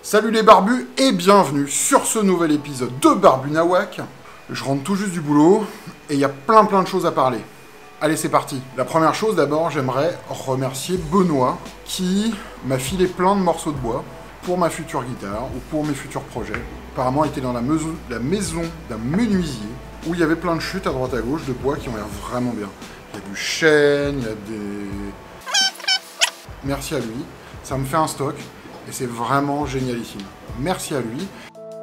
Salut les barbus et bienvenue sur ce nouvel épisode de Barbu Nawak. Je rentre tout juste du boulot et il y a plein de choses à parler. Allez, c'est parti. La première chose d'abord, j'aimerais remercier Benoît qui m'a filé plein de morceaux de bois pour ma future guitare ou pour mes futurs projets. Apparemment, il était dans la maison d'un menuisier où il y avait plein de chutes à droite à gauche de bois qui ont l'air vraiment bien. Il y a du chêne, il y a des... Merci à lui, ça me fait un stock. Et c'est vraiment génialissime. Merci à lui.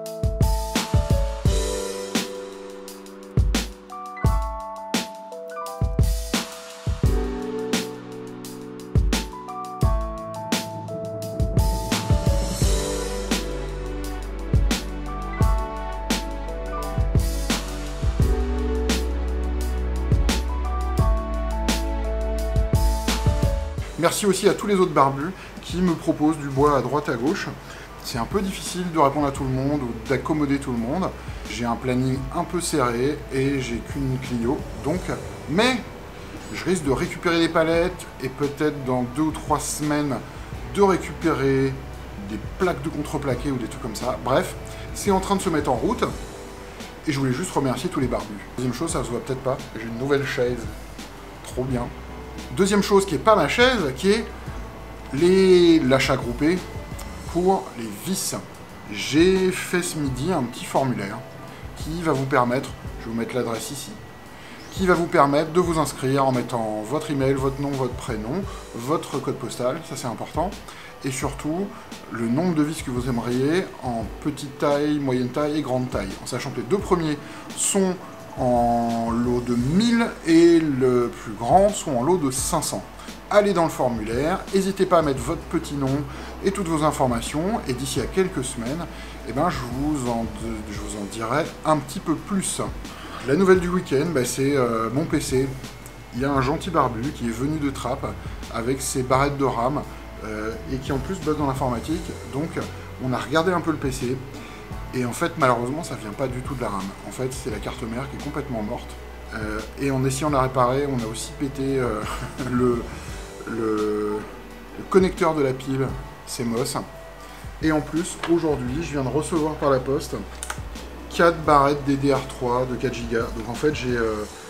Merci aussi à tous les autres barbus qui me proposent du bois à droite à gauche. C'est un peu difficile de répondre à tout le monde ou d'accommoder tout le monde. J'ai un planning un peu serré et j'ai qu'une Clio. Donc, mais je risque de récupérer des palettes et peut-être dans 2 ou 3 semaines de récupérer des plaques de contreplaqué ou des trucs comme ça. Bref, c'est en train de se mettre en route. Et je voulais juste remercier tous les barbus. Deuxième chose, ça se voit peut-être pas, j'ai une nouvelle chaise. Trop bien. Deuxième chose qui est pas ma chaise, qui est l'achat groupé pour les vis. J'ai fait ce midi un petit formulaire qui va vous permettre, je vais vous mettre l'adresse ici, qui va vous permettre de vous inscrire en mettant votre email, votre nom, votre prénom, votre code postal, ça c'est important, et surtout le nombre de vis que vous aimeriez en petite taille, moyenne taille et grande taille, en sachant que les deux premiers sont en lot de 1000 et le plus grand sont en lot de 500. Allez dans le formulaire, n'hésitez pas à mettre votre petit nom et toutes vos informations, et d'ici à quelques semaines, eh ben, je vous en dirai un petit peu plus. La nouvelle du week-end, c'est mon PC. Il y a un gentil barbu qui est venu de Trappes avec ses barrettes de RAM et qui en plus bosse dans l'informatique, donc on a regardé un peu le PC. Et en fait, malheureusement, ça vient pas du tout de la RAM. En fait, c'est la carte mère qui est complètement morte. Et en essayant de la réparer, on a aussi pété le connecteur de la pile CMOS. Et en plus, aujourd'hui, je viens de recevoir par la poste 4 barrettes DDR3 de 4 Go. Donc en fait, j'ai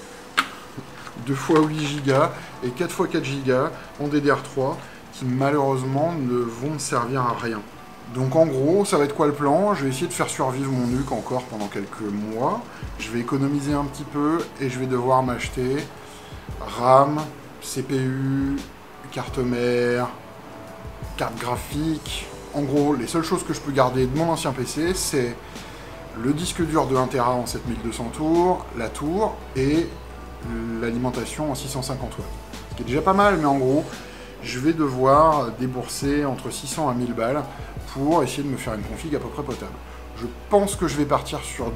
2 x 8 Go et 4 x 4 Go en DDR3 qui malheureusement ne vont me servir à rien. Donc en gros, ça va être quoi le plan? Je vais essayer de faire survivre mon NUC encore pendant quelques mois. Je vais économiser un petit peu et je vais devoir m'acheter RAM, CPU, carte mère, carte graphique. En gros, les seules choses que je peux garder de mon ancien PC, c'est le disque dur de 1 Tera en 7200 tours, la tour et l'alimentation en 650 watts. Ce qui est déjà pas mal, mais en gros, je vais devoir débourser entre 600 à 1000 balles pour essayer de me faire une config à peu près potable. Je pense que je vais partir sur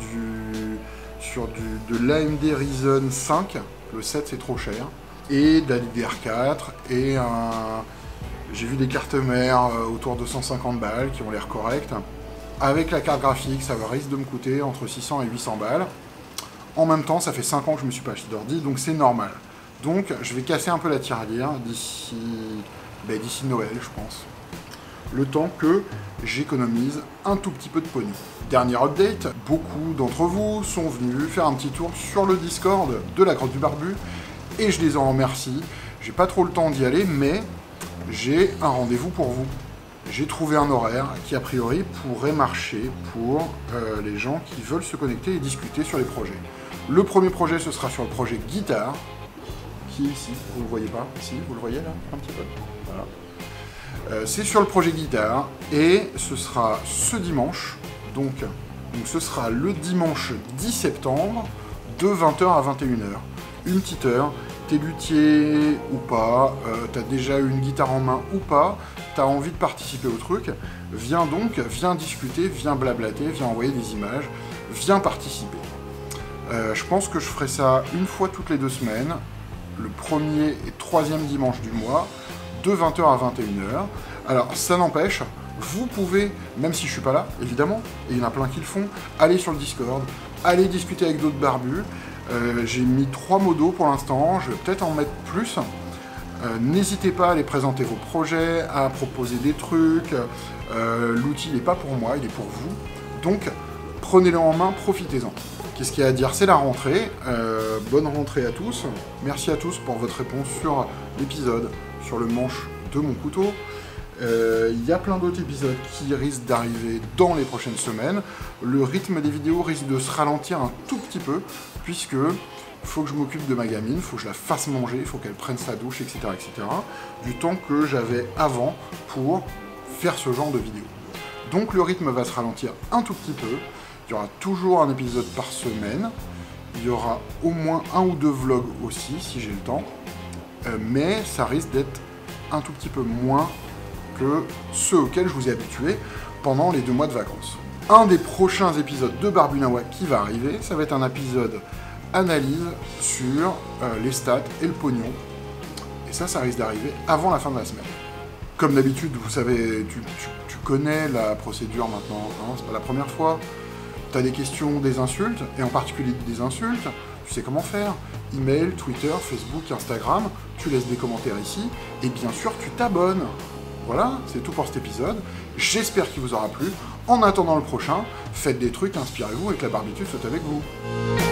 de l'AMD Ryzen 5, le 7 c'est trop cher, et de la DDR4, et j'ai vu des cartes mères autour de 150 balles qui ont l'air correctes. Avec la carte graphique, ça risque de me coûter entre 600 et 800 balles. En même temps, ça fait 5 ans que je ne me suis pas acheté d'ordi, donc c'est normal. Donc je vais casser un peu la tirelire d'ici Noël, je pense. Le temps que j'économise un tout petit peu de pognon. Dernier update, beaucoup d'entre vous sont venus faire un petit tour sur le Discord de la Grotte du Barbu et je les en remercie. J'ai pas trop le temps d'y aller, mais j'ai un rendez-vous pour vous. J'ai trouvé un horaire qui a priori pourrait marcher pour les gens qui veulent se connecter et discuter sur les projets. Le premier projet, ce sera sur le projet guitare, qui est ici, vous le voyez pas? Ici, vous le voyez là, un petit peu. Voilà. C'est sur le projet guitare et ce sera ce dimanche, donc ce sera le dimanche 10 septembre de 20h à 21h. Une petite heure, t'es luthier ou pas, t'as déjà une guitare en main ou pas, t'as envie de participer au truc, viens discuter, viens blablater, viens envoyer des images, viens participer. Je pense que je ferai ça une fois toutes les 2 semaines, le premier et troisième dimanche du mois, de 20h à 21h. Alors ça n'empêche, vous pouvez, même si je suis pas là, évidemment, et il y en a plein qui le font, aller sur le Discord, aller discuter avec d'autres barbus. J'ai mis 3 modos pour l'instant, je vais peut-être en mettre plus. N'hésitez pas à aller présenter vos projets, à proposer des trucs. L'outil n'est pas pour moi, il est pour vous. Donc, prenez-le en main, profitez-en. Qu'est-ce qu'il y a à dire? C'est la rentrée. Bonne rentrée à tous. Merci à tous pour votre réponse sur l'épisode, sur le manche de mon couteau. Il y a plein d'autres épisodes qui risquent d'arriver dans les prochaines semaines. Le rythme des vidéos risque de se ralentir un tout petit peu, puisque il faut que je m'occupe de ma gamine, il faut que je la fasse manger, il faut qu'elle prenne sa douche, etc., etc. Du temps que j'avais avant pour faire ce genre de vidéo. Donc le rythme va se ralentir un tout petit peu. Il y aura toujours un épisode par semaine. Il y aura au moins 1 ou 2 vlogs aussi, si j'ai le temps. Mais ça risque d'être un tout petit peu moins que ceux auxquels je vous ai habitué pendant les 2 mois de vacances. Un des prochains épisodes de Barbunawa qui va arriver, ça va être un épisode analyse sur les stats et le pognon. Et ça risque d'arriver avant la fin de la semaine. Comme d'habitude, vous savez, tu connais la procédure maintenant, hein, c'est pas la première fois. Tu as des questions, des insultes, et en particulier des insultes, tu sais comment faire. Email, Twitter, Facebook, Instagram, tu laisses des commentaires ici, et bien sûr, tu t'abonnes. Voilà, c'est tout pour cet épisode. J'espère qu'il vous aura plu. En attendant le prochain, faites des trucs, inspirez-vous et que la barbitude soit avec vous.